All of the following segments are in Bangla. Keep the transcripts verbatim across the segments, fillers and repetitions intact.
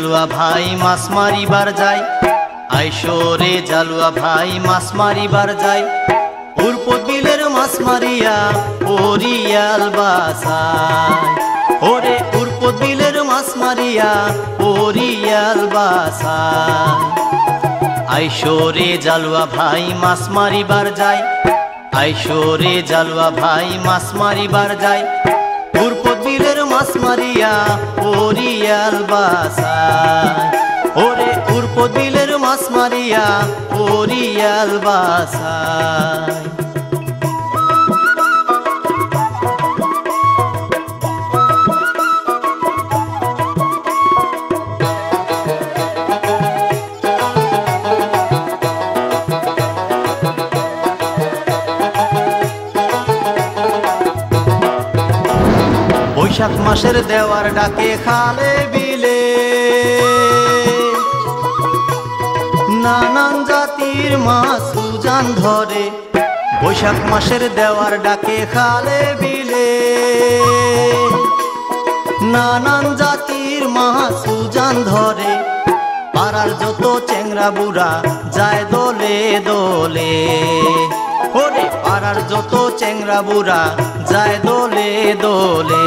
জালুয়া ভাই মাছ মারিবার যায়, আইসো রে জালুয়া ভাই মাছ মারিবার যায়। উরপদ বিলের মাছ মারিয়া পরিয়াল বাসায়, ওরে উরপদ বিলের মাছ মারিয়া পরিয়াল বাসায়। আইসো রে জালুয়া ভাই মাছ মারিবার যায়, আইসো রে জালুয়া ভাই মাছ মারিবার যায়। উরপদ বিলের মাছ মারিয়া পরিয়াল বাসায়, ওরে উরপদ বিলের মাছ মারিয়া পরিয়াল বাসায়। বৈশাখ মাসের দেওয়ার ডাকে খালে বিলে নানান জাতির মাছ উজান ধরে। বৈশাখ মাসের দেওয়ার ডাকে খালে বিলে নানান জাতির মাছ উজান ধরে। পাড়ার যত চেংরা বুড়া যায় দোলে দোলে, ওরে পাড়ার যত চেংরা বুড়া যায় দোলে দোলে।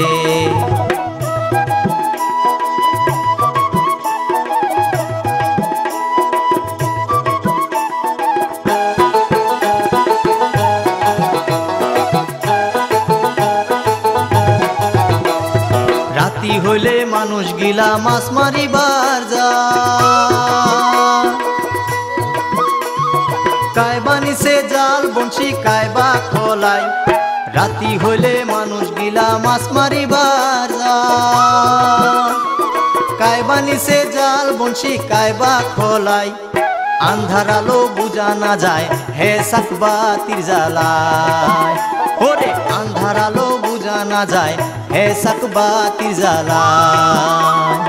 রাতি হইলে মানুষ গিলা মাছ মারিবার যায়, কায়বা নিচে জাল বংশী কায়বা খোলায়। রাতি হইলে মানুষ গিলা মাছ মারিবার যায়, কায়বা নিচে জাল বংশী কায়বা খোলায়। আন্ধার আলো বুঝা না যায় হে সাকবাতির জ্বালায়, ওরে আন্ধার আলো বুঝা না যায় হে সাকবাতির জ্বালায়।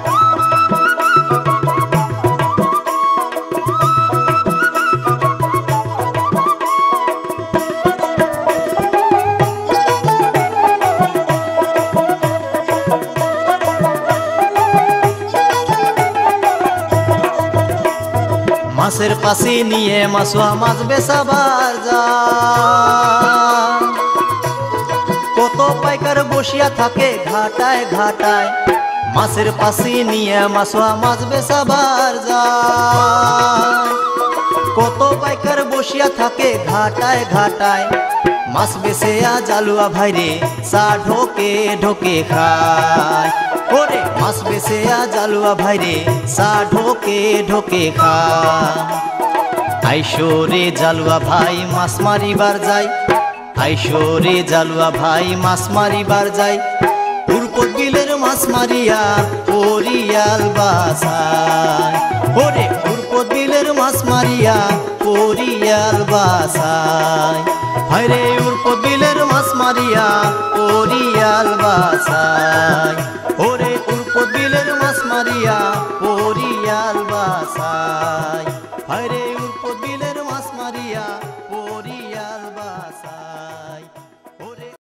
মাছের পাশে নিয়ে মাছুয়া মাছ বেচাবার যায়, কত পাইকার বসিয়া থাকে ঘাটায় ঘাটায়। মাছের পাশে নিয়ে মাছুয়া মাছ বেচাবার যায়, কত পাইকার বসিয়া থাকে ঘাটায় ঘাটায়। মাছ বেচেয়া জালুয়া ভাইরে চা ঢোকে ঢোকে খায়, ওরে মাছ বেচেয়া জালুয়া ভাইরে চা ঢোকে ঢোকে খায়। আইসো রে জালুয়া ভাই মাছ মারিবার যায়, আইসো রে জালুয়া ভাই মাছ মারিবার যায়। উরপদ বিলের মাছ মারিয়া পরিয়াল বাসায়, ওরে উরপদ বিলের মাছ মারিয়া পরিয়াল বাসায়। হায়রে উরপদ বিলের মাছ মারিয়া পরিয়াল বাসায়, ওরে উরপদ বিলের মাছ মারিয়া পরিয়াল বাসায়। হায়রে উরপদ বিলের মাছ মারিয়া পরিয়াল বাসায়।